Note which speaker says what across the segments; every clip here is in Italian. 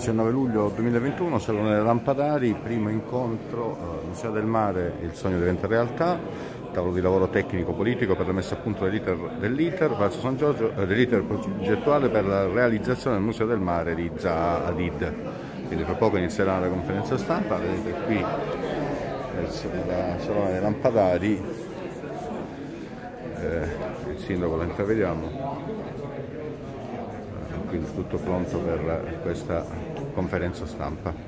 Speaker 1: 19 luglio 2021, Salone dei Lampadari, primo incontro, Museo del Mare, il sogno diventa realtà, tavolo di lavoro tecnico-politico per la messa a punto dell'iter Palazzo San Giorgio, dell'iter progettuale per la realizzazione del Museo del Mare di Zaha Hadid. Quindi fra poco inizierà la conferenza stampa, vedete qui il Salone dei Lampadari, il sindaco lo intravediamo. Quindi tutto pronto per questa conferenza stampa.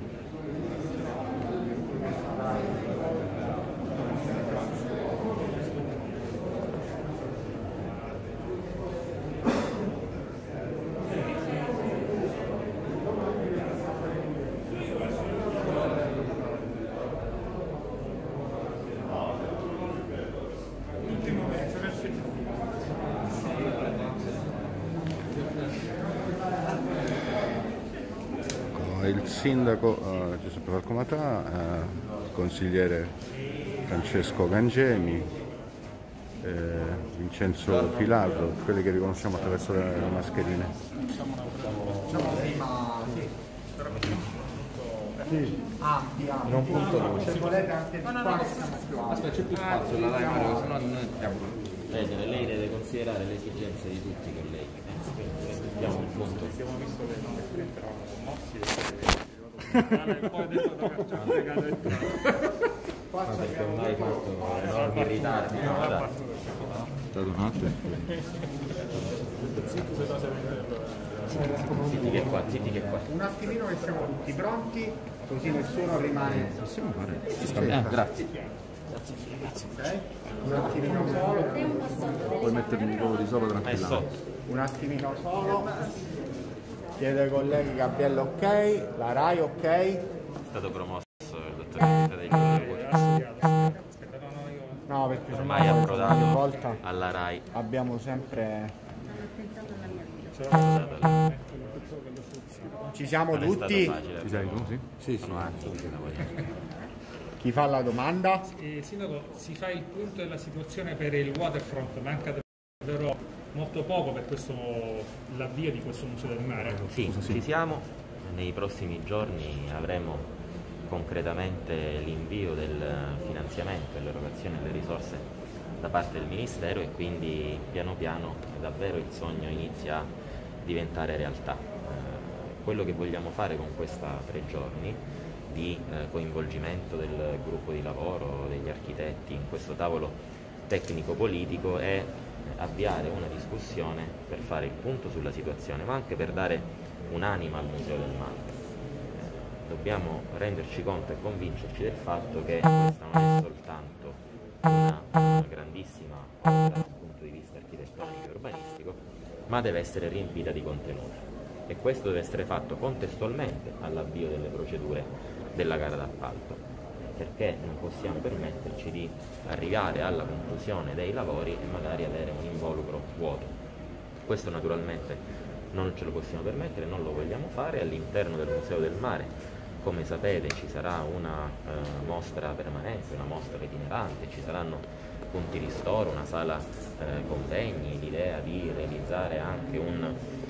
Speaker 1: Il sindaco Giuseppe Falcomatà, il consigliere Francesco Gangemi, Vincenzo Pilardo, quelli che riconosciamo attraverso le mascherine.
Speaker 2: Non punto luce. Se volete anche di qua siamo più alti.
Speaker 3: Aspetta, c'è più spazio là, Mario, se no non andiamo. Lei deve considerare le esigenze di tutti i colleghi. Abbiamo un punto.
Speaker 2: Abbiamo visto che non eravamo commossi e poi adesso tocca
Speaker 3: perché ormai hai fatto enormi ritardi. No, dai.
Speaker 1: Stato un attimo.
Speaker 3: Zitti che qua.
Speaker 2: un attimino che siamo tutti pronti, così nessuno rimane.
Speaker 1: Possiamo fare?
Speaker 3: Grazie.
Speaker 2: Ok? Un attimino solo.
Speaker 1: Puoi mettermi il volo di sopra tranquillamente.
Speaker 2: Un attimino solo. Chiedo ai colleghi Gabriele ok, la Rai ok.
Speaker 3: È stato promosso il dottor Federico.
Speaker 2: No, perché
Speaker 3: Ormai è
Speaker 2: ogni
Speaker 3: approdato
Speaker 2: volta
Speaker 3: alla Rai.
Speaker 2: abbiamo sempre. Ci siamo
Speaker 3: Non è stato
Speaker 2: tutti?
Speaker 3: facile.
Speaker 1: Ci sei tu? Sì?
Speaker 2: Sì, sì.
Speaker 3: Sono anni che lavoriamo.
Speaker 2: Chi fa la domanda?
Speaker 4: Sindaco, si fa il punto della situazione per il waterfront, manca davvero molto poco per l'avvio di questo Museo del Mare.
Speaker 3: Sì, ci siamo. Nei prossimi giorni avremo concretamente l'invio del finanziamento e l'erogazione delle risorse da parte del Ministero e quindi piano piano davvero il sogno inizia a diventare realtà. Quello che vogliamo fare con questi 3 giorni di coinvolgimento del gruppo di lavoro, degli architetti in questo tavolo tecnico-politico è avviare una discussione per fare il punto sulla situazione, ma anche per dare un'anima al Museo del Mare. Dobbiamo renderci conto e convincerci del fatto che questa non è soltanto una grandissima opera dal punto di vista architettonico e urbanistico, ma deve essere riempita di contenuti. E questo deve essere fatto contestualmente all'avvio delle procedure della gara d'appalto, perché non possiamo permetterci di arrivare alla conclusione dei lavori e magari avere un involucro vuoto. Questo naturalmente non ce lo possiamo permettere, non lo vogliamo fare. All'interno del Museo del Mare, come sapete, ci sarà una mostra permanente, una mostra itinerante, ci saranno punti ristoro, una sala convegni, l'idea di realizzare anche un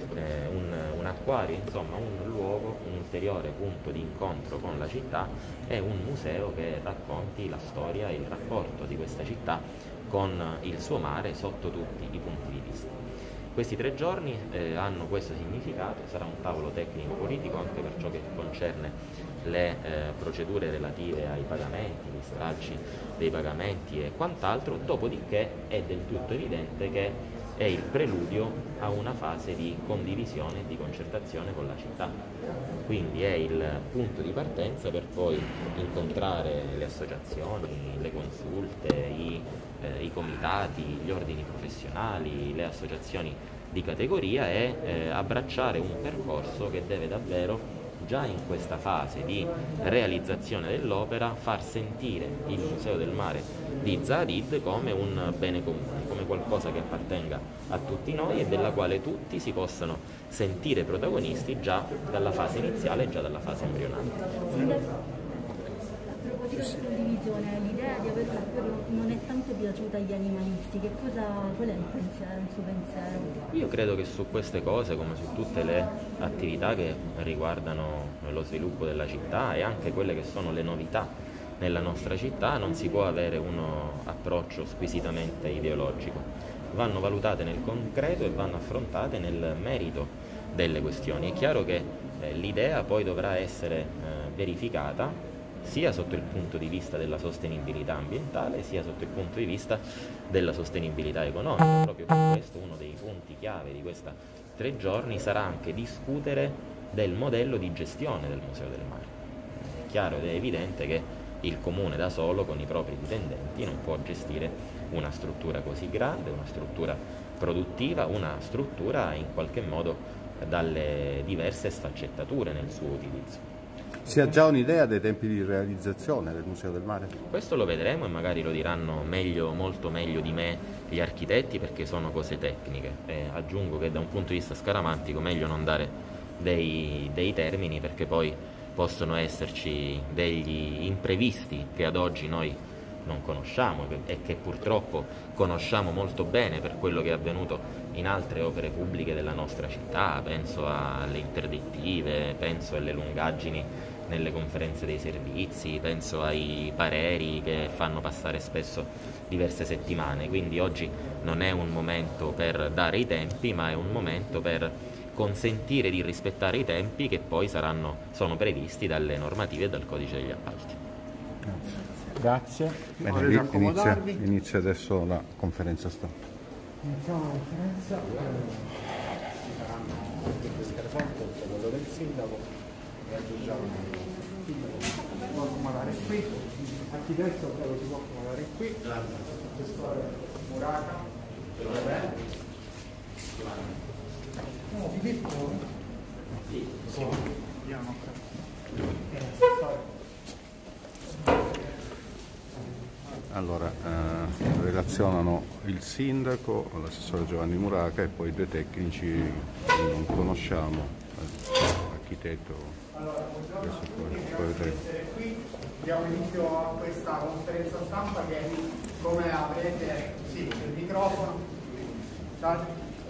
Speaker 3: acquario, insomma un luogo, un ulteriore punto di incontro con la città e un museo che racconti la storia e il rapporto di questa città con il suo mare sotto tutti i punti di vista. Questi 3 giorni hanno questo significato, sarà un tavolo tecnico-politico anche per ciò che concerne le procedure relative ai pagamenti, gli stralci dei pagamenti e quant'altro, dopodiché è del tutto evidente che è il preludio a una fase di condivisione e di concertazione con la città. Quindi è il punto di partenza per poi incontrare le associazioni, le consulte, i comitati, gli ordini professionali, le associazioni di categoria e abbracciare un percorso che deve davvero, già in questa fase di realizzazione dell'opera, far sentire il Museo del Mare di Zaha Hadid come un bene comune, come qualcosa che appartenga a tutti noi e della quale tutti si possano sentire protagonisti già dalla fase iniziale, già dalla fase embrionale.
Speaker 5: Sindaco, a proposito dell'utilizzo ristorazione, l'idea di averlo non è tanto piaciuta agli animalisti. Qual è il suo pensiero?
Speaker 3: Io credo che su queste cose, come su tutte le attività che riguardano lo sviluppo della città e anche quelle che sono le novità nella nostra città, non si può avere uno approccio squisitamente ideologico. Vanno valutate nel concreto e vanno affrontate nel merito delle questioni. È chiaro che l'idea poi dovrà essere verificata sia sotto il punto di vista della sostenibilità ambientale sia sotto il punto di vista della sostenibilità economica. Proprio per questo uno dei punti chiave di questi 3 giorni sarà anche discutere del modello di gestione del Museo del Mare. È chiaro ed è evidente che il Comune da solo con i propri dipendenti non può gestire una struttura così grande, una struttura produttiva, una struttura in qualche modo dalle diverse sfaccettature nel suo utilizzo.
Speaker 1: Si ha già un'idea dei tempi di realizzazione del Museo del Mare?
Speaker 3: Questo lo vedremo e magari lo diranno meglio, molto meglio di me gli architetti, perché sono cose tecniche. Aggiungo che da un punto di vista scaramantico meglio non dare dei termini, perché poi possono esserci degli imprevisti che ad oggi noi non conosciamo e che purtroppo conosciamo molto bene per quello che è avvenuto in altre opere pubbliche della nostra città. Penso alle interdittive, penso alle lungaggini nelle conferenze dei servizi, penso ai pareri che fanno passare spesso diverse settimane. Quindi oggi non è un momento per dare i tempi, ma è un momento per consentire di rispettare i tempi che poi sono previsti dalle normative e dal codice degli appalti.
Speaker 2: Grazie.
Speaker 1: Bene, inizia adesso la conferenza stampa.
Speaker 2: Iniziamo la conferenza. Ci saranno il telefono, quello del sindaco, raggiungiamo il sindaco, si può accomodare qui, l'architetto credo si può accomodare qui, l'assessore Muraca, no, Filippo? Sì,
Speaker 1: Allora, relazionano il sindaco, l'assessore Giovanni Muraca e poi 2 tecnici che non conosciamo, architetto.
Speaker 2: Allora, buongiorno a tutti, grazie di essere qui. Diamo inizio a questa conferenza stampa che, come avrete... Sì, il microfono. Salve.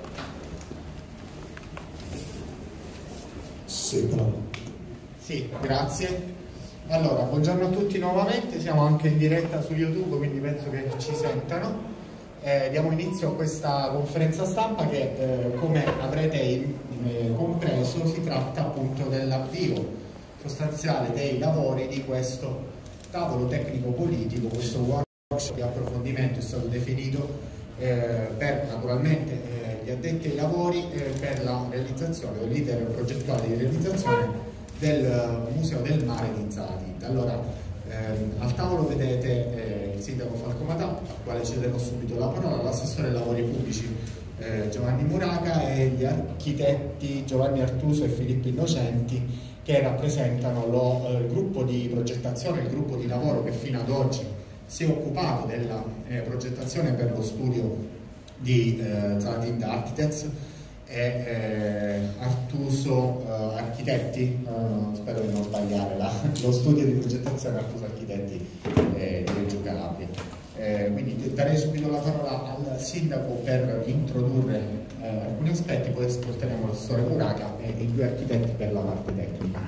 Speaker 6: Sì, però.
Speaker 2: Sì, grazie. Allora, buongiorno a tutti nuovamente, siamo anche in diretta su YouTube, quindi penso che ci sentano. Diamo inizio a questa conferenza stampa che, come avrete compreso, si tratta appunto dell'avvio sostanziale dei lavori di questo tavolo tecnico-politico, questo workshop di approfondimento è stato definito per naturalmente gli addetti ai lavori per la realizzazione dell'iter progettuale di realizzazione del Museo del Mare di Zati. Allora, al tavolo vedete il sindaco Falcomatà, al quale cederò subito la parola, l'assessore ai lavori pubblici Giovanni Muraca e gli architetti Giovanni Artuso e Filippo Innocenti, che rappresentano il gruppo di progettazione, il gruppo di lavoro che fino ad oggi si è occupato della progettazione per lo studio di Zati Architects e Artuso Architetti, spero di non sbagliare lo studio di progettazione Artuso Architetti di Reggio Calabria. Quindi darei subito la parola al sindaco per introdurre alcuni aspetti, poi ascolteremo l'assessore Muraca e i 2 architetti per la parte tecnica.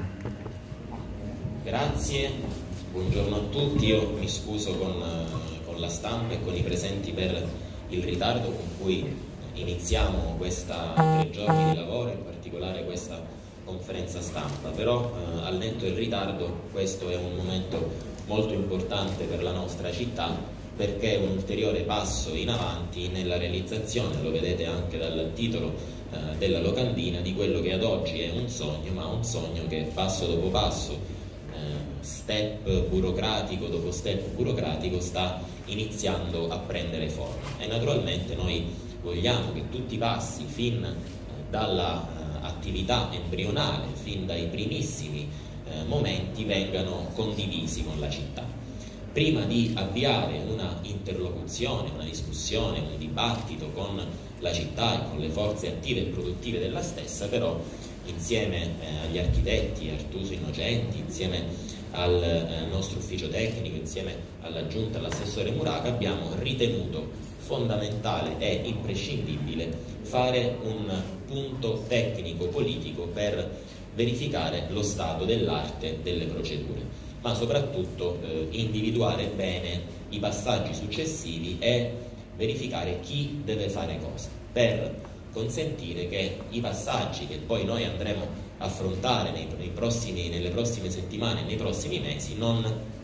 Speaker 3: Grazie, buongiorno a tutti. Io mi scuso con la stampa e con i presenti per il ritardo con cui iniziamo questa 3 giorni di lavoro, in particolare questa conferenza stampa, però al netto del ritardo questo è un momento molto importante per la nostra città, perché è un ulteriore passo in avanti nella realizzazione, lo vedete anche dal titolo della locandina, di quello che ad oggi è un sogno, ma un sogno che passo dopo passo, step burocratico dopo step burocratico, sta iniziando a prendere forma. E naturalmente noi vogliamo che tutti i passi, fin dall'attività embrionale, fin dai primissimi momenti, vengano condivisi con la città. Prima di avviare una interlocuzione, una discussione, un dibattito con la città e con le forze attive e produttive della stessa, però insieme agli architetti Artuso Innocenti, insieme al nostro ufficio tecnico, insieme alla giunta, all'assessore Muraca, abbiamo ritenuto fondamentale e imprescindibile fare un punto tecnico-politico per verificare lo stato dell'arte delle procedure, ma soprattutto individuare bene i passaggi successivi e verificare chi deve fare cosa, per consentire che i passaggi che poi noi andremo a affrontare nelle prossime settimane, nei prossimi mesi, non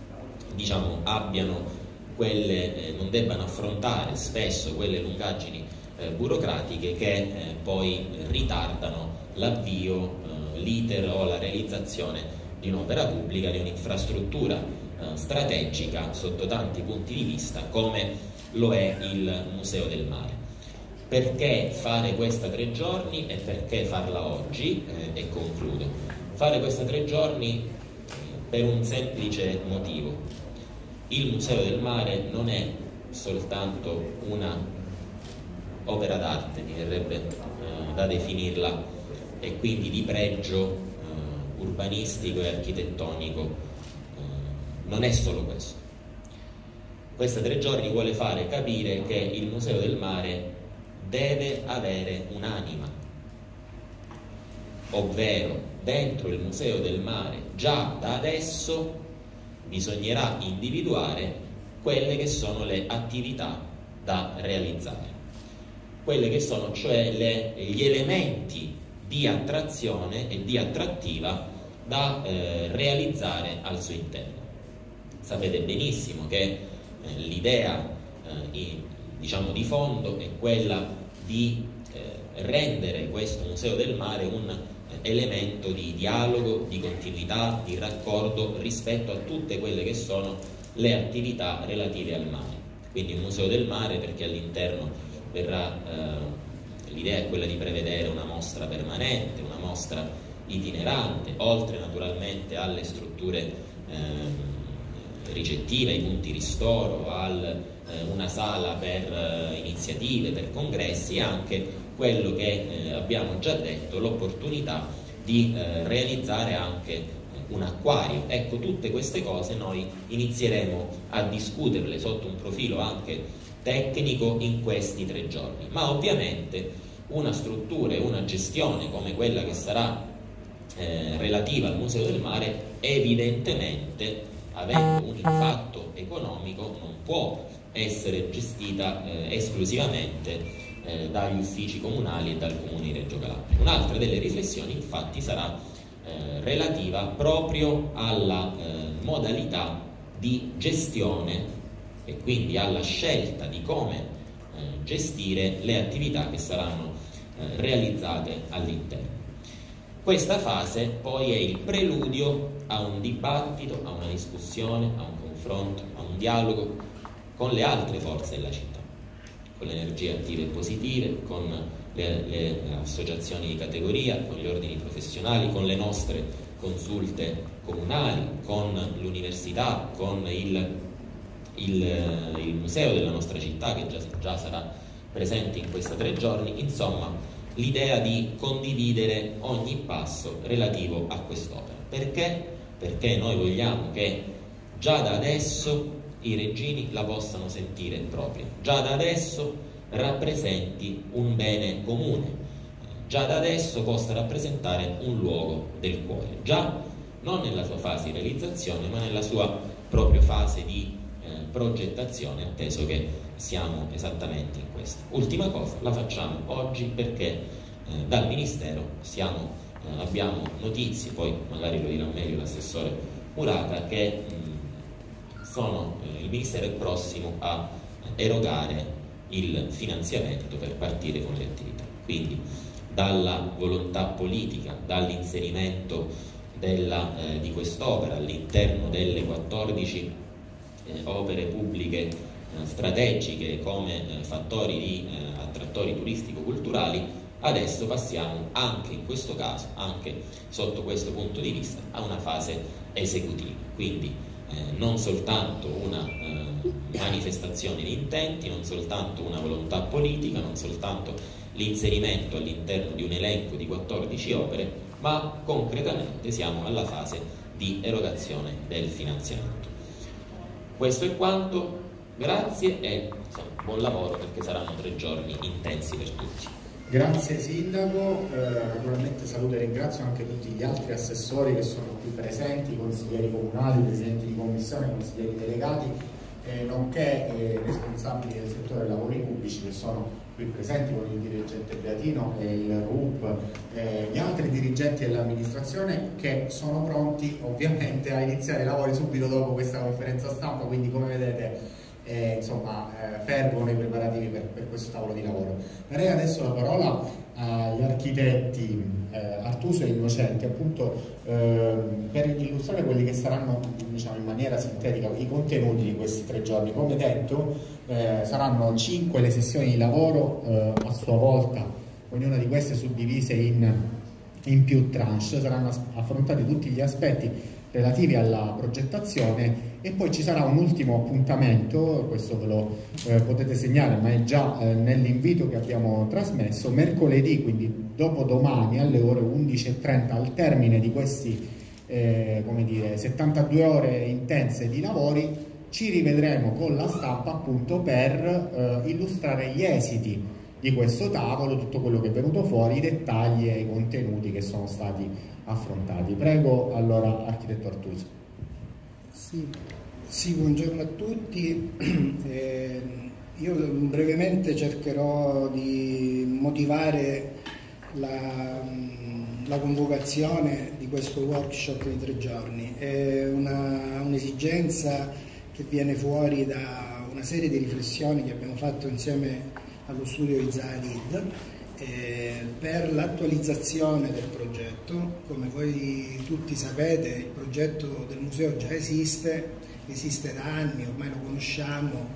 Speaker 3: non debbano affrontare spesso quelle lungaggini burocratiche che poi ritardano l'avvio, l'iter o la realizzazione di un'opera pubblica, di un'infrastruttura strategica sotto tanti punti di vista come lo è il Museo del Mare. Perché fare questa 3 giorni e perché farla oggi? E concludo. Fare questa 3 giorni per un semplice motivo. Il Museo del Mare non è soltanto una opera d'arte, mi verrebbe da definirla, e quindi di pregio urbanistico e architettonico. Non è solo questo. Questa 3 giorni vuole fare capire che il Museo del Mare deve avere un'anima, ovvero dentro il Museo del Mare già da adesso bisognerà individuare quelle che sono le attività da realizzare, quelle che sono cioè gli elementi di attrazione e di attrattiva da realizzare al suo interno. Sapete benissimo che l'idea di fondo è quella di rendere questo Museo del Mare un elemento di dialogo, di continuità, di raccordo rispetto a tutte quelle che sono le attività relative al mare. Quindi un Museo del Mare perché all'interno l'idea è quella di prevedere una mostra permanente, una mostra itinerante, oltre naturalmente alle strutture ricettive, ai punti ristoro, una sala per iniziative, per congressi, e anche quello che abbiamo già detto, l'opportunità di realizzare anche un acquario. Ecco, tutte queste cose noi inizieremo a discuterle sotto un profilo anche tecnico in questi 3 giorni, ma ovviamente una struttura e una gestione come quella che sarà relativa al Museo del Mare, evidentemente avendo un impatto economico non può essere gestita esclusivamente dagli uffici comunali e dal Comune di Reggio Calabria. Un'altra delle riflessioni infatti sarà relativa proprio alla modalità di gestione e quindi alla scelta di come gestire le attività che saranno realizzate all'interno. Questa fase poi è il preludio a un dibattito, a una discussione, a un confronto, a un dialogo con le altre forze della città, con le energie attive e positive, con le associazioni di categoria, con gli ordini professionali, con le nostre consulte comunali, con l'università, con il museo della nostra città che già sarà presente in questi 3 giorni. Insomma, l'idea di condividere ogni passo relativo a quest'opera. Perché? Perché noi vogliamo che già da adesso i reggini la possano sentire propria, già da adesso rappresenti un bene comune, già da adesso possa rappresentare un luogo del cuore, già non nella sua fase di realizzazione ma nella sua propria fase di progettazione, atteso che siamo esattamente in questo. Ultima cosa, la facciamo oggi perché dal Ministero abbiamo notizie, poi magari lo dirà meglio l'assessore Muraca, che il Ministero è prossimo a erogare il finanziamento per partire con le attività. Quindi dalla volontà politica, dall'inserimento di quest'opera all'interno delle 14 opere pubbliche strategiche come fattori attrattori turistico-culturali, adesso passiamo anche in questo caso, anche sotto questo punto di vista, a una fase esecutiva. Quindi non soltanto una manifestazione di intenti, non soltanto una volontà politica, non soltanto l'inserimento all'interno di un elenco di 14 opere, ma concretamente siamo alla fase di erogazione del finanziamento. Questo è quanto, grazie e buon lavoro, perché saranno 3 giorni intensi per tutti.
Speaker 2: Grazie Sindaco, naturalmente saluto e ringrazio anche tutti gli altri assessori che sono qui presenti, consiglieri comunali, presidenti di commissione, consiglieri delegati, nonché responsabili del settore lavori pubblici che sono qui presenti, con il dirigente Beatino e il RUP, gli altri dirigenti dell'amministrazione che sono pronti ovviamente a iniziare i lavori subito dopo questa conferenza stampa, quindi come vedete fervono i preparativi per questo tavolo di lavoro. Darei adesso la parola agli architetti Artuso e Innocenti, appunto per illustrare quelli che saranno, diciamo, in maniera sintetica i contenuti di questi 3 giorni. Come detto, saranno 5 le sessioni di lavoro, a sua volta, ognuna di queste suddivise in più tranche. Saranno affrontati tutti gli aspetti relativi alla progettazione e poi ci sarà un ultimo appuntamento, questo ve lo potete segnare, ma è già nell'invito che abbiamo trasmesso, mercoledì, quindi dopodomani alle ore 11:30, al termine di questi 72 ore intense di lavori, ci rivedremo con la stampa appunto per illustrare gli esiti di questo tavolo, tutto quello che è venuto fuori, i dettagli e i contenuti che sono stati affrontati. Prego allora architetto Artuso.
Speaker 6: Sì, buongiorno a tutti. Io brevemente cercherò di motivare la convocazione di questo workshop di 3 giorni. È un'esigenza che viene fuori da una serie di riflessioni che abbiamo fatto insieme allo studio Izadid per l'attualizzazione del progetto. Come voi tutti sapete, il progetto del museo già esiste da anni, ormai lo conosciamo,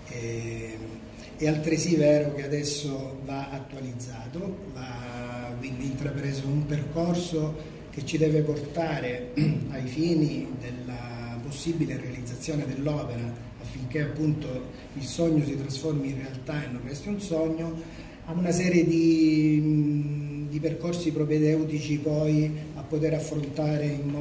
Speaker 6: è altresì vero che adesso va attualizzato, va quindi intrapreso un percorso che ci deve portare ai fini della possibile realizzazione dell'opera, affinché appunto il sogno si trasformi in realtà e non resti un sogno, a una serie di percorsi propedeutici poi a poter affrontare in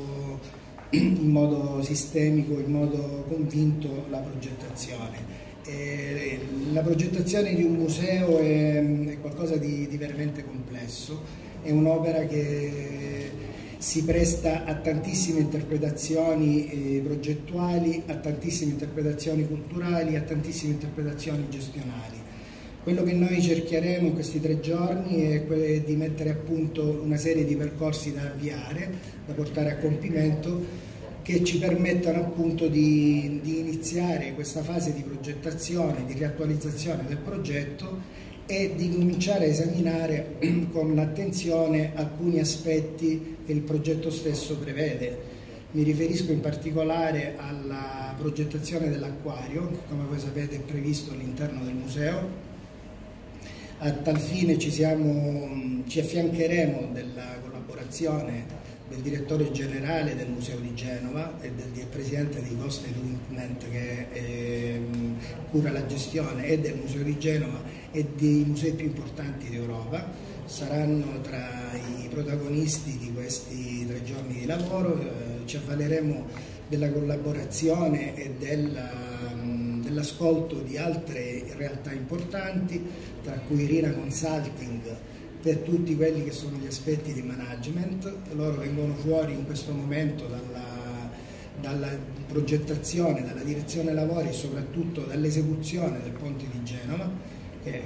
Speaker 6: modo sistemico, in modo convinto la progettazione. La progettazione di un museo è qualcosa di veramente complesso, è un'opera che si presta a tantissime interpretazioni progettuali, a tantissime interpretazioni culturali, a tantissime interpretazioni gestionali. Quello che noi cercheremo in questi 3 giorni è di mettere a punto una serie di percorsi da avviare, da portare a compimento, che ci permettano appunto di iniziare questa fase di progettazione, di riattualizzazione del progetto e di cominciare a esaminare con attenzione alcuni aspetti che il progetto stesso prevede. Mi riferisco in particolare alla progettazione dell'acquario, che come voi sapete è previsto all'interno del museo. A tal fine ci affiancheremo della collaborazione del direttore generale del Museo di Genova e del presidente di Cost Equipment che cura la gestione e del Museo di Genova e dei musei più importanti d'Europa. Saranno tra i protagonisti di questi 3 giorni di lavoro. Ci avvaleremo della collaborazione e dell'ascolto di altre realtà importanti, tra cui Rina Consulting, per tutti quelli che sono gli aspetti di management. Loro vengono fuori in questo momento dalla progettazione, dalla direzione lavori e soprattutto dall'esecuzione del ponte di Genova, che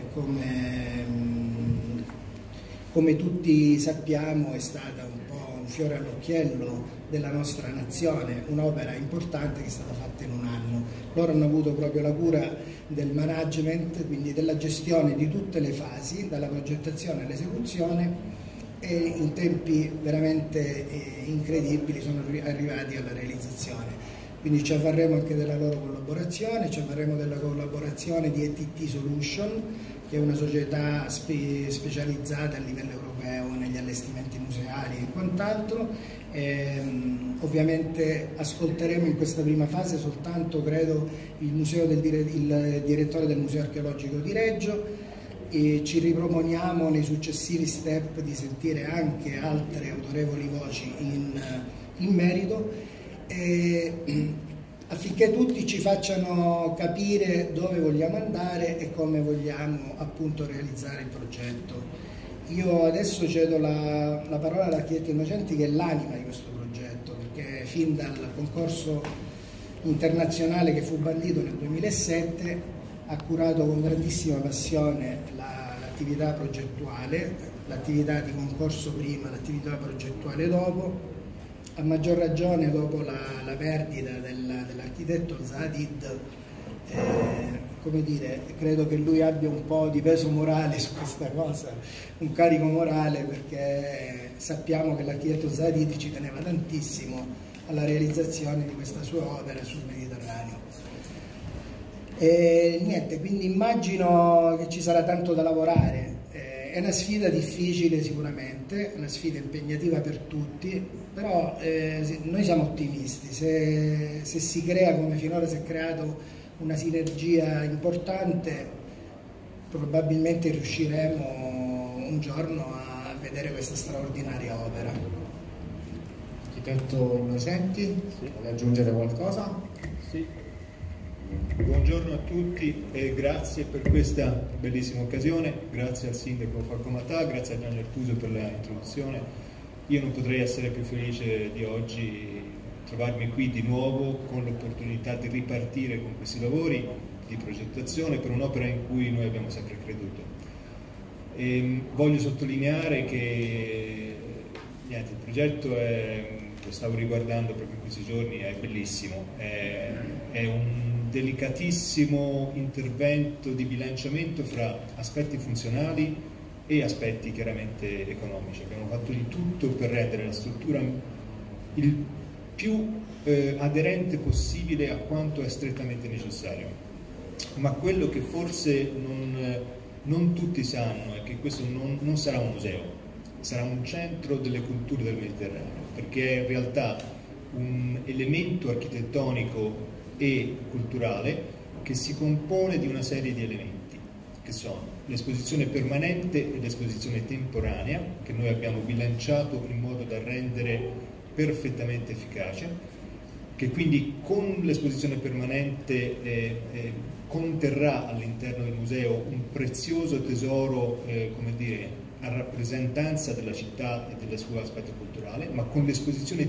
Speaker 6: come tutti sappiamo è stata un po' un fiore all'occhiello della nostra nazione, un'opera importante che è stata fatta in un anno. Loro hanno avuto proprio la cura del management, quindi della gestione di tutte le fasi, dalla progettazione all'esecuzione, e in tempi veramente incredibili sono arrivati alla realizzazione. Quindi ci avvarremo anche della loro collaborazione, ci avvarremo della collaborazione di ETT Solution, che è una società specializzata a livello europeo negli allestimenti museali e quant'altro. Ovviamente ascolteremo in questa prima fase soltanto, credo, il direttore del Museo Archeologico di Reggio, e ci riproponiamo nei successivi step di sentire anche altre autorevoli voci in in merito, affinché tutti ci facciano capire dove vogliamo andare e come vogliamo appunto realizzare il progetto. Io adesso cedo la parola all'architetto Innocenti, che è l'anima di questo progetto, perché fin dal concorso internazionale che fu bandito nel 2007 ha curato con grandissima passione l'attività progettuale, l'attività di concorso prima, l'attività progettuale dopo. A maggior ragione dopo la perdita dell'architetto Zadid, come dire, credo che lui abbia un po' di peso morale su questa cosa, un carico morale, perché sappiamo che l'architetto Zadid ci teneva tantissimo alla realizzazione di questa sua opera sul Mediterraneo. E niente, quindi immagino che ci sarà tanto da lavorare. È una sfida difficile sicuramente, una sfida impegnativa per tutti, però noi siamo ottimisti. Se si crea, come finora si è creato, una sinergia importante, probabilmente riusciremo un giorno a vedere questa straordinaria opera.
Speaker 2: Architetto Innocenti, vuole aggiungere qualcosa?
Speaker 7: Sì. Buongiorno a tutti e grazie per questa bellissima occasione, grazie al sindaco Falco Matà, grazie a Gianni Artuso per l'introduzione. Io non potrei essere più felice di oggi trovarmi qui di nuovo con l'opportunità di ripartire con questi lavori di progettazione per un'opera in cui noi abbiamo sempre creduto. Voglio sottolineare che il progetto lo stavo riguardando proprio in questi giorni, è bellissimo, è un delicatissimo intervento di bilanciamento fra aspetti funzionali e aspetti chiaramente economici. Abbiamo fatto di tutto per rendere la struttura il più aderente possibile a quanto è strettamente necessario, ma quello che forse non tutti sanno è che questo non sarà un museo, sarà un centro delle culture del Mediterraneo, perché è in realtà un elemento architettonico e culturale che si compone di una serie di elementi, che sono l'esposizione permanente e l'esposizione temporanea, che noi abbiamo bilanciato in modo da rendere perfettamente efficace, che quindi con l'esposizione permanente conterrà all'interno del museo un prezioso tesoro, come dire, a rappresentanza della città e del suo aspetto culturale, ma con l'esposizione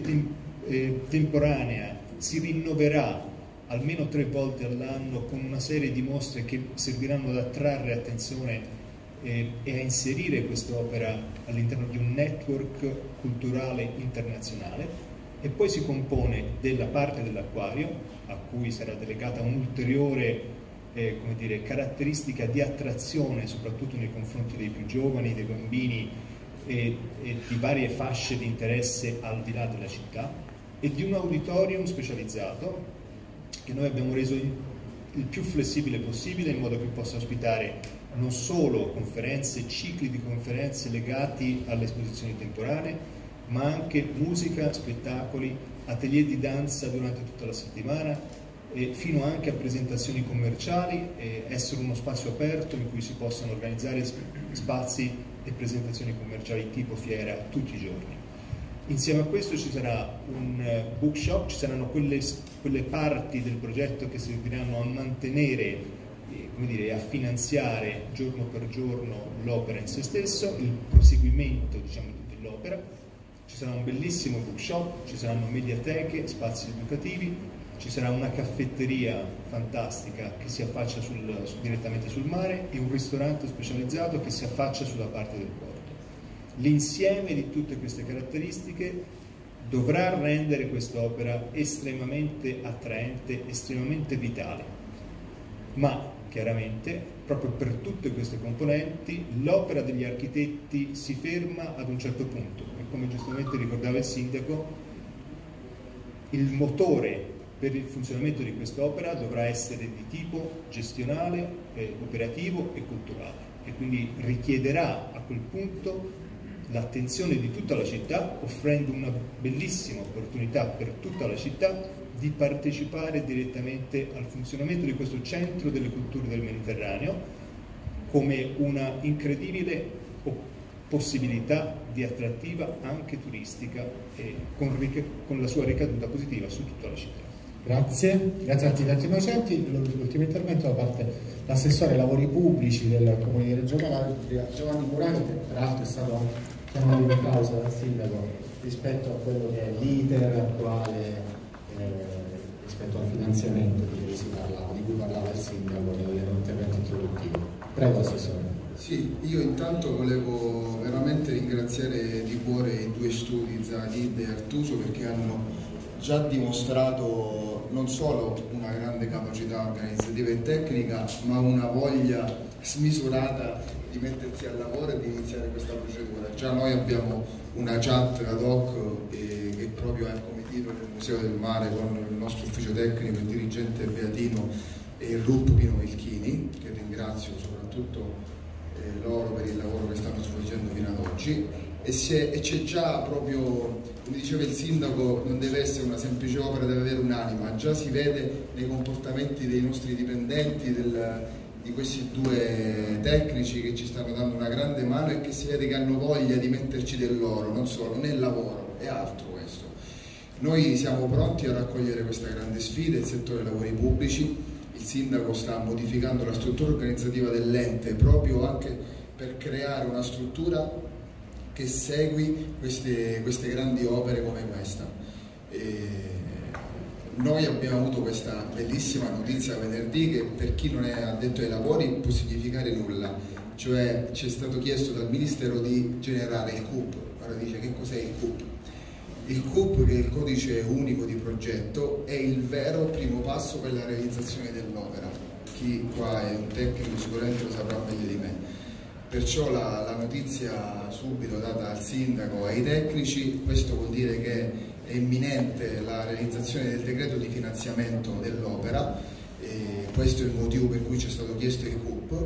Speaker 7: temporanea si rinnoverà almeno 3 volte all'anno con una serie di mostre che serviranno ad attrarre attenzione e a inserire quest'opera all'interno di un network culturale internazionale. E poi si compone della parte dell'acquario, a cui sarà delegata un'ulteriore come dire, caratteristica di attrazione, soprattutto nei confronti dei più giovani, dei bambini e di varie fasce di interesse al di là della città, e di un auditorium specializzato che noi abbiamo reso il più flessibile possibile, in modo che possa ospitare non solo conferenze, cicli di conferenze legati alle esposizioni temporanee, ma anche musica, spettacoli, atelier di danza durante tutta la settimana, fino anche a presentazioni commerciali, essere uno spazio aperto in cui si possano organizzare spazi e presentazioni commerciali tipo fiera tutti i giorni. Insieme a questo ci sarà un bookshop, ci saranno quelle parti del progetto che serviranno a mantenere, come dire, a finanziare giorno per giorno l'opera in se stesso, il proseguimento, diciamo, dell'opera. Ci sarà un bellissimo bookshop, ci saranno mediateche, spazi educativi, ci sarà una caffetteria fantastica che si affaccia direttamente sul mare e un ristorante specializzato che si affaccia sulla parte del porto. L'insieme di tutte queste caratteristiche dovrà rendere quest'opera estremamente attraente, estremamente vitale, ma chiaramente proprio per tutte queste componenti l'opera degli architetti si ferma ad un certo punto e, come giustamente ricordava il sindaco, il motore per il funzionamento di quest'opera dovrà essere di tipo gestionale, operativo e culturale, e quindi richiederà a quel punto l'attenzione di tutta la città, offrendo una bellissima opportunità per tutta la città di partecipare direttamente al funzionamento di questo centro delle culture del Mediterraneo come una incredibile possibilità di attrattiva anche turistica e con la sua ricaduta positiva su tutta la città.
Speaker 2: Grazie, grazie agli architetti innocenti. L'ultimo intervento da parte dell'assessore ai lavori pubblici del Comune di Reggio Calabria, Giovanni Murani, che peraltro è stato chiamato in causa dal sindaco rispetto a quello che è l'iter attuale rispetto al finanziamento di cui parlava il sindaco nell'intervento introduttivo. Prego, assessore.
Speaker 8: Sì, io intanto volevo veramente ringraziare di cuore i due studi Zahid e Artuso, perché hanno già dimostrato non solo una grande capacità organizzativa e tecnica, ma una voglia smisurata di mettersi al lavoro e di iniziare questa procedura. Già noi abbiamo una chat ad hoc che proprio è come titolo del Museo del Mare con il nostro ufficio tecnico, il dirigente Beatino e il RUP Pino Melchini, che ringrazio soprattutto loro per il lavoro che stanno svolgendo fino ad oggi, e c'è già proprio, come diceva il sindaco, non deve essere una semplice opera, deve avere un'anima. Già si vede nei comportamenti dei nostri dipendenti, di questi due tecnici che ci stanno dando una grande mano e che si vede che hanno voglia di metterci del loro, non solo nel lavoro, è altro questo. Noi siamo pronti a raccogliere questa grande sfida, il settore dei lavori pubblici. Il sindaco sta modificando la struttura organizzativa dell'ente proprio anche per creare una struttura che segui queste grandi opere come questa. Noi abbiamo avuto questa bellissima notizia venerdì che per chi non è addetto ai lavori può significare nulla, cioè ci è stato chiesto dal Ministero di generare il CUP. Ora dice: che cos'è il CUP? Il CUP, che è il codice unico di progetto, è il vero primo passo per la realizzazione dell'opera. Chi qua è un tecnico sicuramente lo saprà meglio di me. Perciò la notizia subito data al sindaco e ai tecnici, questo vuol dire che è imminente la realizzazione del decreto di finanziamento dell'opera, questo è il motivo per cui ci è stato chiesto il CUP,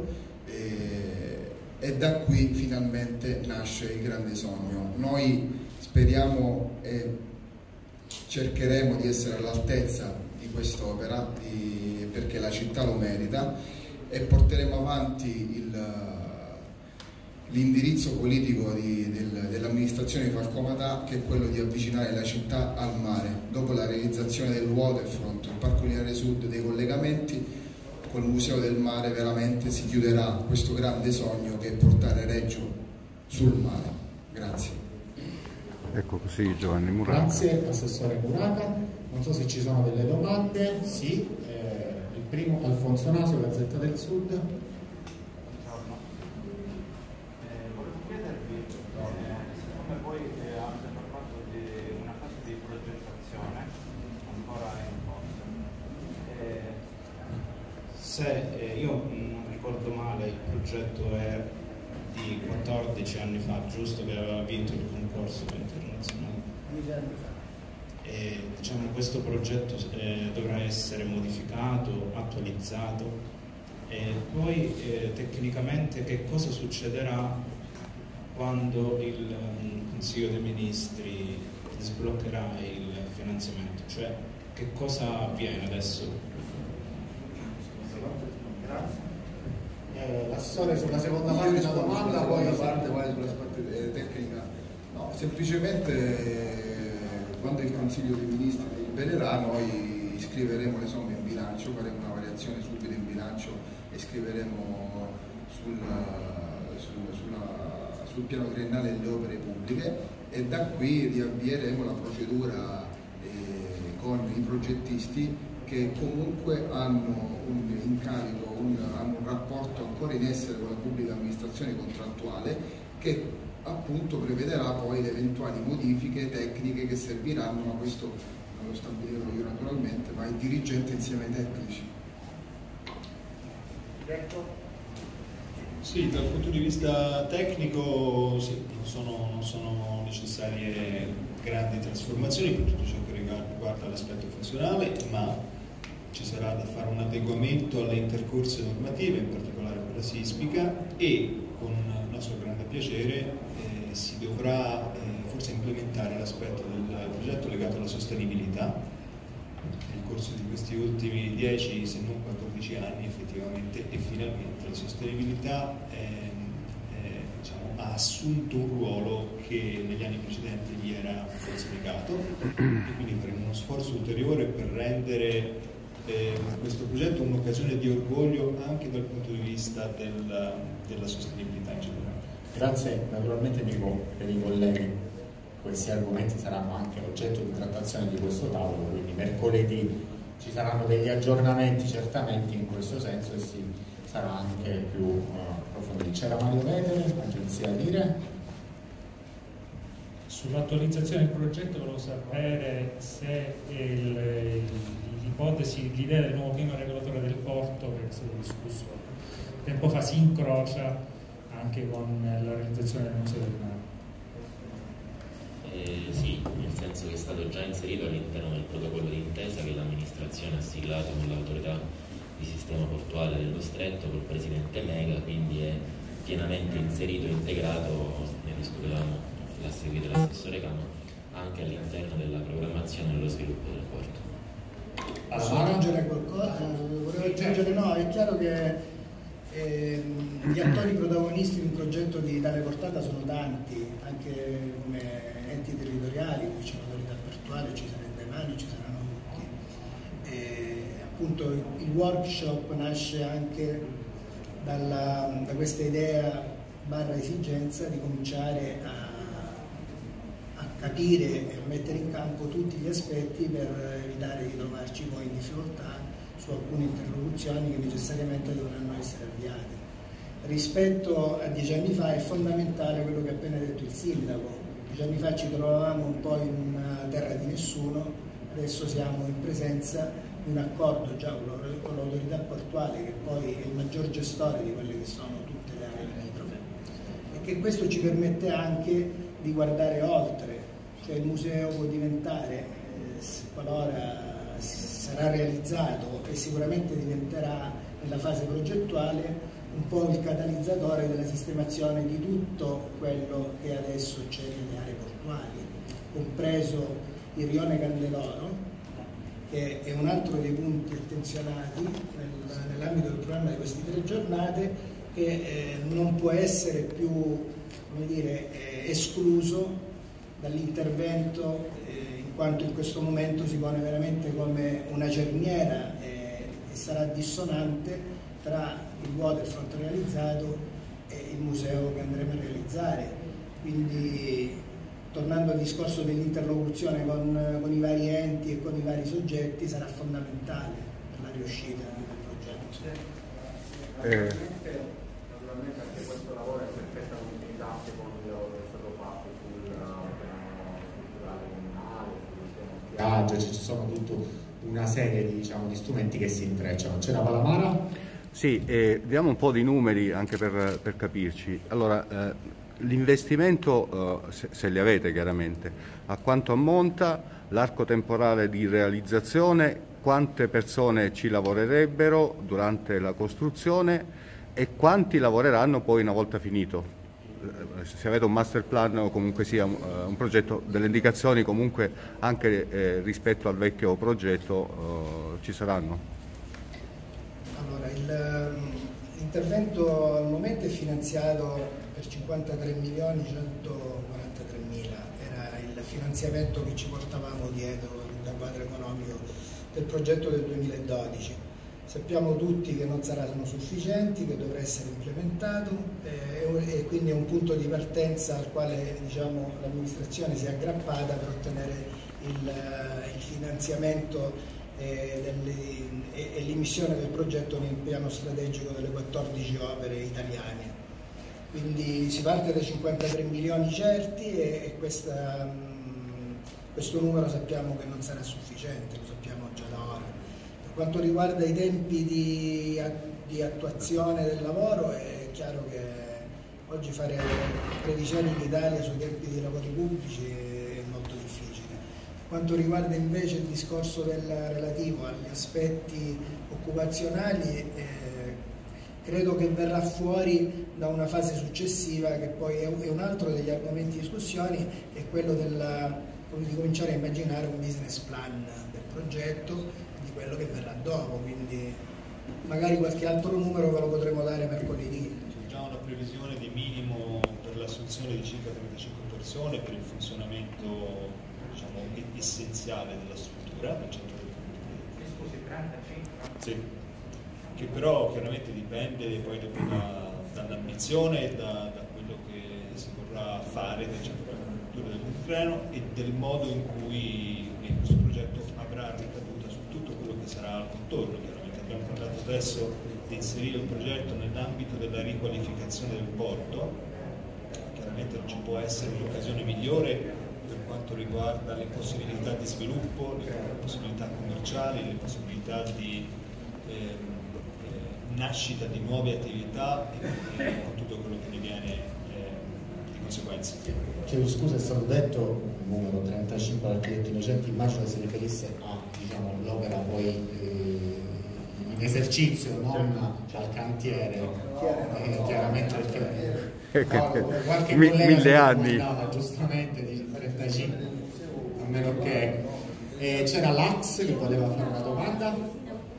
Speaker 8: e da qui finalmente nasce il grande sogno. Noi speriamo e cercheremo di essere all'altezza di quest'opera perché la città lo merita, e porteremo avanti l'indirizzo politico dell'amministrazione di Falcomatà, che è quello di avvicinare la città al mare. Dopo la realizzazione del waterfront, il Parco Lineare Sud, dei collegamenti col Museo del Mare, veramente si chiuderà questo grande sogno che è portare Reggio sul mare. Grazie.
Speaker 1: Ecco, così Giovanni Muraca.
Speaker 2: Grazie assessore Muraca. Non so se ci sono delle domande. Sì, il primo Alfonso Nasio, Gazzetta del Sud.
Speaker 9: Buongiorno. Volevo chiedervi, siccome voi avete parlato di una fase di progettazione ancora in corso, se io non ricordo male, il progetto è di 14 anni fa, giusto, che aveva vinto il concorso internazionale. 10 anni fa. E, diciamo, questo progetto dovrà essere modificato, attualizzato, e poi tecnicamente che cosa succederà quando il Consiglio dei Ministri sbloccherà il finanziamento, cioè che cosa avviene adesso?
Speaker 2: Grazie. L'assessore sulla seconda parte della domanda, poi
Speaker 8: sulla parte tecnica. No, semplicemente quando il Consiglio dei Ministri delibererà, noi scriveremo le somme in bilancio, faremo una variazione subito in bilancio e scriveremo sul piano triennale delle opere pubbliche, e da qui riavvieremo la procedura con i progettisti che comunque hanno un incarico, hanno un rapporto ancora in essere con la pubblica amministrazione contrattuale, che appunto prevederà poi le eventuali modifiche tecniche che serviranno, ma questo non lo stabilirò io naturalmente, ma il dirigente insieme ai tecnici.
Speaker 7: Sì, dal punto di vista tecnico sì, non sono necessarie grandi trasformazioni per tutto ciò che riguarda l'aspetto funzionale, ma ci sarà da fare un adeguamento alle intercorse normative, in particolare per la sismica, e con nostro grande piacere si dovrà forse implementare l'aspetto del progetto legato alla sostenibilità. Nel corso di questi ultimi 10, se non 14 anni effettivamente e finalmente la sostenibilità diciamo, ha assunto un ruolo che negli anni precedenti gli era forse negato, e quindi faremo uno sforzo ulteriore per rendere questo progetto un'occasione di orgoglio anche dal punto di vista della sostenibilità in generale.
Speaker 2: Grazie, naturalmente dico per i colleghi, questi argomenti saranno anche oggetto di trattazione di questo tavolo, quindi mercoledì ci saranno degli aggiornamenti certamente in questo senso e si sarà anche più approfondito. C'era Mario Vedere, agenzia Dire.
Speaker 4: Sull'attualizzazione del progetto volevo sapere se l'ipotesi, l'idea del nuovo piano regolatore del porto, che è stato discusso tempo fa, si incrocia anche con la realizzazione del Museo del Mare.
Speaker 3: Sì, nel senso che è stato già inserito all'interno del protocollo d'intesa che l'amministrazione ha siglato con l'autorità di sistema portuale dello Stretto, col presidente Lega, quindi è pienamente inserito e integrato, ne discutevamo, l'ha seguito l'assessore Cama, anche all'interno della programmazione e dello sviluppo del porto.
Speaker 6: Posso aggiungere qualcosa? Volevo aggiungere, no, è chiaro che gli attori protagonisti di un progetto di tale portata sono tanti, anche come enti territoriali, come c'è l'autorità portuale, ci saranno dei mani, ci saranno tutti. Appunto il workshop nasce anche da questa idea barra esigenza di cominciare a capire e a mettere in campo tutti gli aspetti per evitare di trovarci poi in difficoltà su alcune interlocuzioni che necessariamente dovranno essere avviate. Rispetto a 10 anni fa è fondamentale quello che ha appena detto il sindaco. 10 anni fa ci trovavamo un po' in una terra di nessuno, adesso siamo in presenza di un accordo già con l'autorità portuale, che poi è il maggior gestore di quelle che sono tutte le aree limitrofe, e che questo ci permette anche di guardare oltre, cioè il museo può diventare, qualora sarà realizzato, e sicuramente diventerà nella fase progettuale, un po' il catalizzatore della sistemazione di tutto quello che adesso c'è nelle aree portuali, compreso il rione Candeloro, che è un altro dei punti attenzionati nell'ambito del programma di queste 3 giornate, che non può essere più, come dire, escluso dall'intervento, in quanto in questo momento si pone veramente come una cerniera e sarà dissonante tra il waterfront realizzato e il museo che andremo a realizzare. Quindi, tornando al discorso dell'interlocuzione con i vari enti e con i vari soggetti, sarà fondamentale per la riuscita del progetto.
Speaker 10: Naturalmente anche questo lavoro è in perfetta continuità con il lavoro che è stato fatto sul piano strutturale comunale, sul piano
Speaker 2: Ci sono tutta una serie di strumenti che si intrecciano. C'è la Palamara?
Speaker 1: Sì, diamo un po' di numeri anche per capirci. Allora, l'investimento, se li avete chiaramente, a quanto ammonta, l'arco temporale di realizzazione, quante persone ci lavorerebbero durante la costruzione e quanti lavoreranno poi una volta finito? Se avete un master plan o comunque sia un progetto, delle indicazioni comunque anche rispetto al vecchio progetto ci saranno?
Speaker 6: Allora, l'intervento al momento è finanziato per 53.143.000, era il finanziamento che ci portavamo dietro dal quadro economico del progetto del 2012. Sappiamo tutti che non saranno sufficienti, che dovrà essere implementato e quindi è un punto di partenza al quale l'amministrazione si è aggrappata per ottenere il finanziamento e l'immissione del progetto nel piano strategico delle 14 opere italiane. Quindi si parte da 53 milioni certi e questo numero sappiamo che non sarà sufficiente, lo sappiamo già da ora. Per quanto riguarda i tempi di attuazione del lavoro, è chiaro che oggi fare previsioni in Italia sui tempi di lavori pubblici è molto difficile. Per quanto riguarda invece il discorso relativo agli aspetti occupazionali, credo che verrà fuori da una fase successiva, che poi è un altro degli argomenti di discussione, che è quello di cominciare a immaginare un business plan del progetto e di quello che verrà dopo, quindi magari qualche altro numero ve lo potremo dare mercoledì.
Speaker 7: C'è già una previsione di minimo per l'assunzione un'assunzione di circa 35 persone per il funzionamento, diciamo, essenziale della struttura del centro del punto.
Speaker 10: Scusi, 35?
Speaker 7: Sì, che però chiaramente dipende poi dall'ambizione e da quello che si vorrà fare del centro per la cultura del Montetreno e del modo in cui questo progetto avrà ricaduta su tutto quello che sarà al contorno. Chiaramente abbiamo parlato adesso di inserire il progetto nell'ambito della riqualificazione del porto. Chiaramente non ci può essere un'occasione migliore per quanto riguarda le possibilità di sviluppo, le possibilità commerciali, le possibilità di nascita di nuove attività e con tutto quello che ne viene di conseguenza.
Speaker 2: Chiedo scusa, è stato detto il numero 35 architetti innocenti, immagino che si riferisse a, diciamo, l'opera poi in esercizio, non al cantiere, chiaramente perché qualche collega commentava giustamente di 35, a meno che c'era l'Ax che voleva fare una domanda.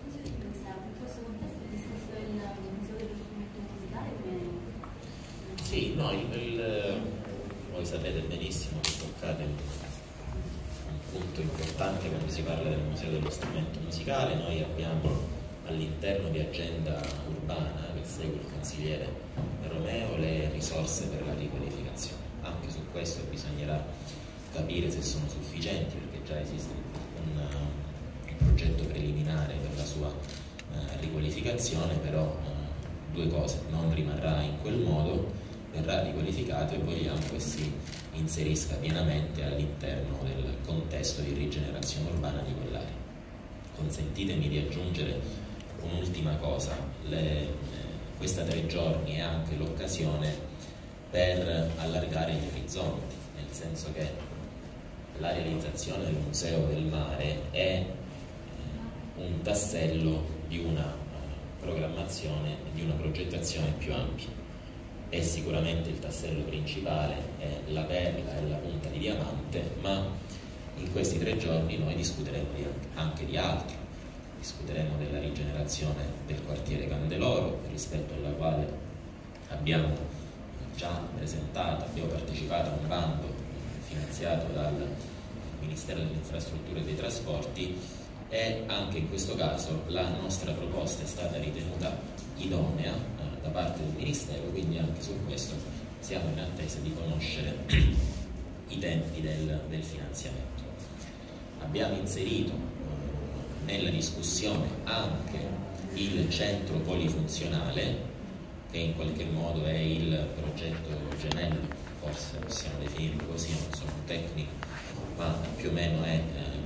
Speaker 3: Sì, voi sapete benissimo che toccate un punto importante quando si parla del Museo dello Strumento Musicale. Noi abbiamo all'interno di agenda urbana, che segue il consigliere Romeo, le risorse per la riqualificazione. Anche su questo bisognerà capire se sono sufficienti, perché già esiste un progetto preliminare per la sua riqualificazione, però due cose: non rimarrà in quel modo, verrà riqualificato e vogliamo che si inserisca pienamente all'interno del contesto di rigenerazione urbana di quell'area. Consentitemi di aggiungere un'ultima cosa: questa 3 giorni è anche l'occasione per allargare gli orizzonti, nel senso che la realizzazione del Museo del Mare è un tassello di una programmazione, di una progettazione più ampia. È sicuramente il tassello principale, è la perla, è la punta di diamante, ma in questi 3 giorni noi discuteremo anche di altro. Discuteremo della rigenerazione del quartiere Candeloro, rispetto alla quale abbiamo già partecipato a un bando finanziato dal Ministero delle Infrastrutture e dei Trasporti, e anche in questo caso la nostra proposta è stata ritenuta idonea da parte del Ministero, quindi anche su questo siamo in attesa di conoscere i tempi del finanziamento. Abbiamo inserito nella discussione anche il centro polifunzionale, che in qualche modo è il progetto gemello, forse possiamo definirlo così, non sono un tecnico, ma più o meno è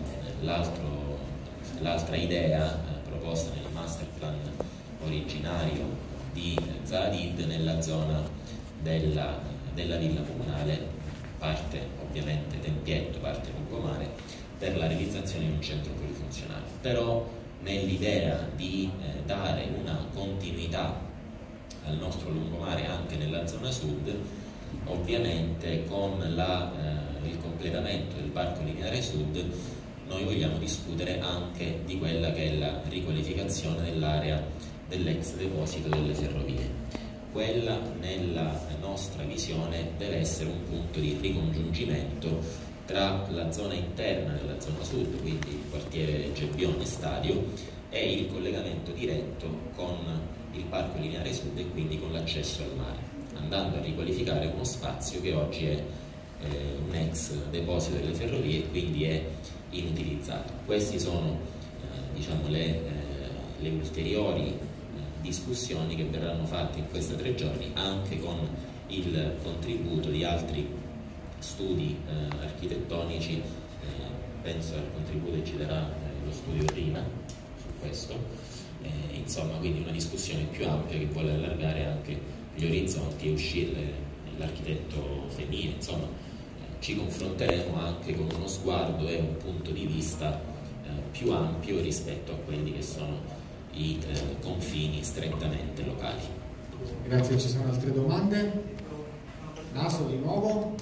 Speaker 3: l'altra idea proposta nel master plan originario di Zaha Hadid nella zona della villa comunale, parte ovviamente Tempietto, parte Lungomare, per la realizzazione di un centro polifunzionale. Però nell'idea di dare una continuità al nostro lungomare anche nella zona sud, ovviamente con il completamento del parco lineare sud, noi vogliamo discutere anche di quella che è la riqualificazione dell'area dell'ex deposito delle ferrovie. Quella, nella nostra visione, deve essere un punto di ricongiungimento tra la zona interna della zona sud, quindi il quartiere Gebbione Stadio, e il collegamento diretto con il parco lineare sud e quindi con l'accesso al mare, andando a riqualificare uno spazio che oggi è un ex deposito delle ferrovie e quindi è inutilizzato. Queste sono diciamo le ulteriori discussioni che verranno fatte in questi 3 giorni, anche con il contributo di altri studi architettonici. Penso al contributo che ci darà lo studio Rina su questo, insomma, quindi una discussione più ampia che vuole allargare anche gli orizzonti e uscire l'architetto femminile. Insomma, ci confronteremo anche con uno sguardo e un punto di vista più ampio rispetto a quelli che sono i confini strettamente locali.
Speaker 2: Grazie, ci sono altre domande? Naso di nuovo?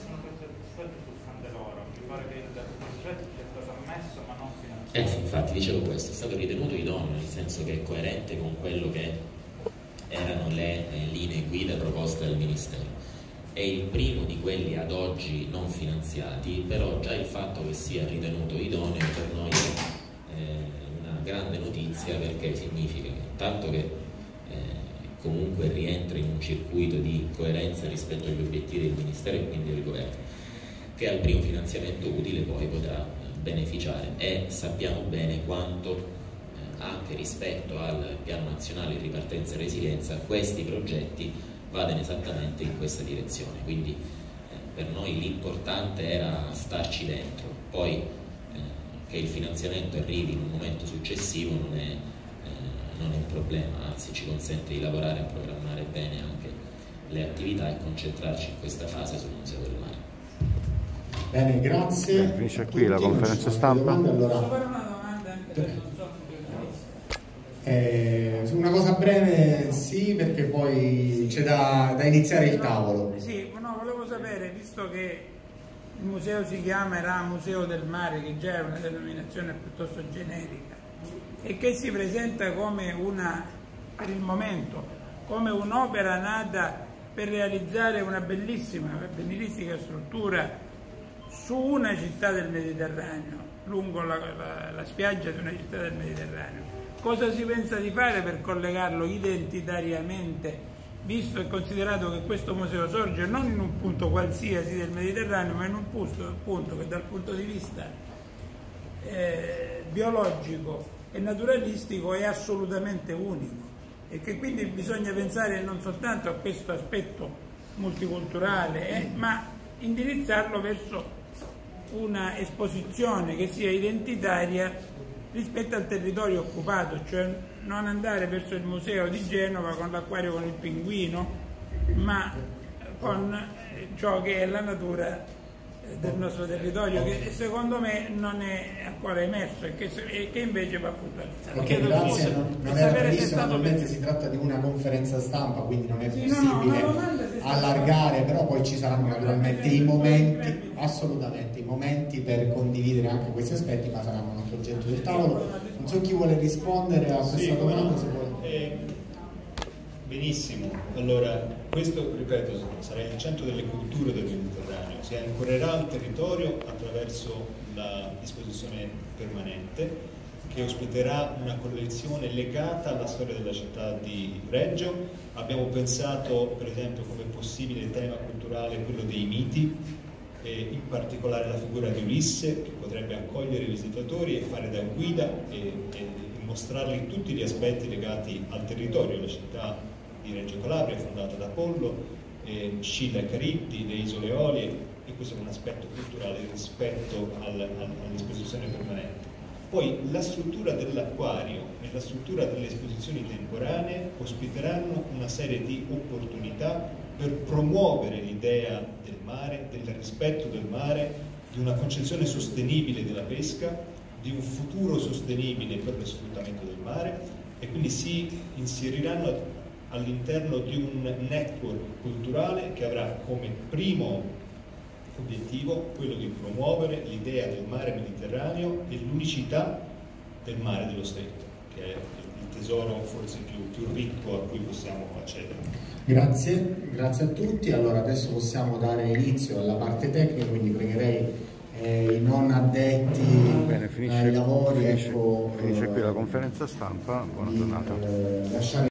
Speaker 3: Infatti dicevo questo, è stato ritenuto idoneo, nel senso che è coerente con quello che erano le linee guida proposte dal Ministero. è il primo di quelli ad oggi non finanziati, però già il fatto che sia ritenuto idoneo per noi è una grande notizia, perché significa che intanto che comunque rientra in un circuito di coerenza rispetto agli obiettivi del Ministero e quindi del Governo, che al primo finanziamento utile poi potrà beneficiare, e sappiamo bene quanto anche rispetto al Piano Nazionale di Ripartenza e Resilienza questi progetti vadano esattamente in questa direzione. Quindi per noi l'importante era starci dentro, poi che il finanziamento arrivi in un momento successivo non è un problema, anzi ci consente di lavorare e programmare bene anche le attività e concentrarci in questa fase sul Museo del Mare.
Speaker 2: Bene, grazie.
Speaker 1: Finisce qui la conferenza stampa.
Speaker 2: Una cosa breve, sì, perché poi c'è da iniziare il tavolo.
Speaker 11: Sì, no, volevo sapere, visto che il museo si chiamerà Museo del Mare, che già è una denominazione piuttosto generica, e che si presenta come per il momento, come un'opera nata per realizzare una bellissima, benefica struttura su una città del Mediterraneo, lungo la spiaggia di una città del Mediterraneo. Cosa si pensa di fare per collegarlo identitariamente, visto e considerato che questo museo sorge non in un punto qualsiasi del Mediterraneo, ma in un punto che dal punto di vista biologico e naturalistico è assolutamente unico, e che quindi bisogna pensare non soltanto a questo aspetto multiculturale, ma indirizzarlo verso una esposizione che sia identitaria rispetto al territorio occupato, cioè non andare verso il museo di Genova con l'acquario con il pinguino, ma con ciò che è la natura del nostro territorio, che secondo me non è ancora emerso e che invece va puntualizzato.
Speaker 2: Ok, grazie, non era previsto, naturalmente si tratta di una conferenza stampa, quindi non è possibile allargare, però poi ci saranno naturalmente i momenti, assolutamente, i momenti per condividere anche questi aspetti, ma saranno un altro oggetto del tavolo. Non so chi vuole rispondere a questa domanda, se vuole.
Speaker 7: Benissimo, allora questo, ripeto, sarà il centro delle culture del Mediterraneo, si ancorerà al territorio attraverso la disposizione permanente che ospiterà una collezione legata alla storia della città di Reggio. Abbiamo pensato per esempio come possibile tema culturale quello dei miti, in particolare la figura di Ulisse, che potrebbe accogliere i visitatori e fare da guida e mostrargli tutti gli aspetti legati al territorio. La città di Reggio Calabria è fondata da Apollo, Scilla e Cariddi, le Isole Eolie, e questo è un aspetto culturale rispetto all'esposizione permanente. Poi la struttura dell'acquario e la struttura delle esposizioni temporanee ospiteranno una serie di opportunità per promuovere l'idea del mare, del rispetto del mare, di una concezione sostenibile della pesca, di un futuro sostenibile per lo sfruttamento del mare, e quindi si inseriranno all'interno di un network culturale che avrà come primo obiettivo quello di promuovere l'idea del mare Mediterraneo e l'unicità del mare dello Stretto, che è il tesoro forse più ricco a cui possiamo accedere.
Speaker 2: Grazie a tutti. Allora adesso possiamo dare inizio alla parte tecnica, quindi pregherei i non addetti ai lavori,
Speaker 1: finisce qui la conferenza stampa. Buona giornata.
Speaker 2: Lasciare